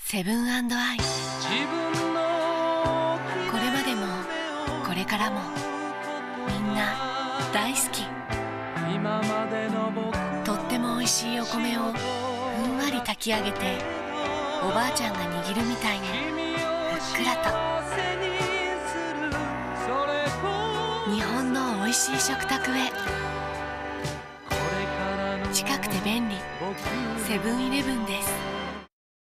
セブン&アイ。これまでもこれからもみんな大好き。とってもおいしいお米をふんわり炊き上げて、おばあちゃんが握るみたいにふっくらと。日本のおいしい食卓へ。近くて便利、セブンイレブンです。